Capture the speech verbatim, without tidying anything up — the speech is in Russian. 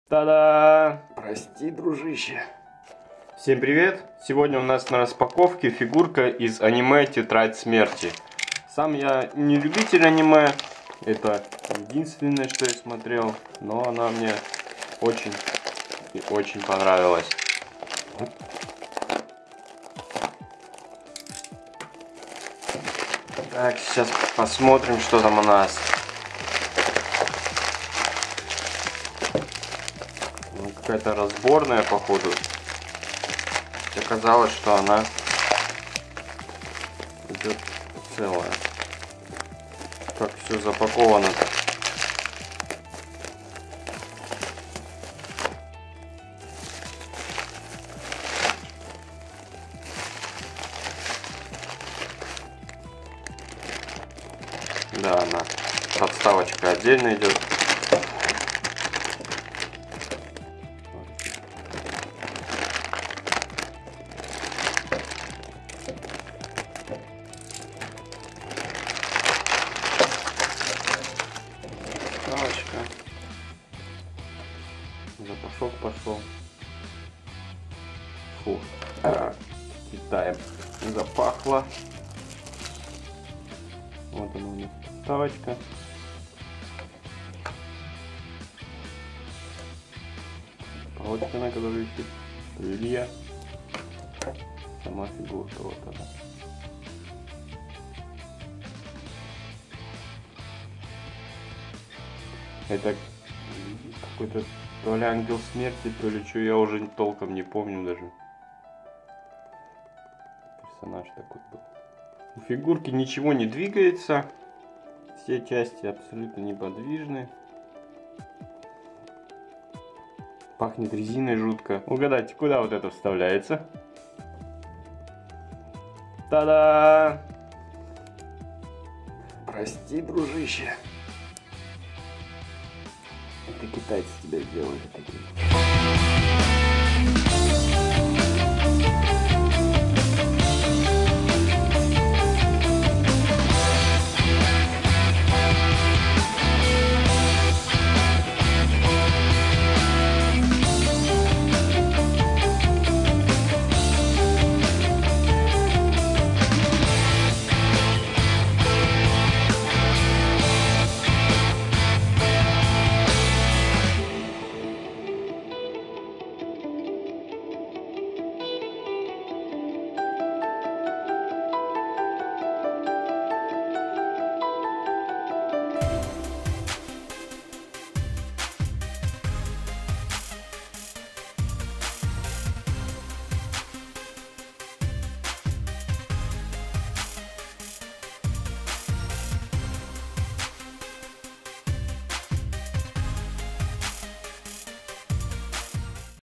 Та-да! Прости, дружище. Всем привет! Сегодня у нас на распаковке фигурка из аниме «Тетрадь смерти». Сам я не любитель аниме, это единственное, что я смотрел, но она мне очень и очень понравилась. Так, сейчас посмотрим, что там у нас. Какая-то разборная, походу. Оказалось, что она идет целая. Как все запаковано-то. Да, она подставочка отдельно идет. Подставочка. Запашок пошел. Фу. А, Китаем запахло. Вот она у нас подставочка. Палочка, на которой висит крылья. Сама фигурка вот она. Это какой-то то ли ангел смерти, то ли что, я уже толком не помню даже. Персонаж такой был. У фигурки ничего не двигается. Все части абсолютно неподвижны. Пахнет резиной жутко. Угадайте, куда вот это вставляется? Та-да! Прости, дружище. Это китайцы тебя сделали таким.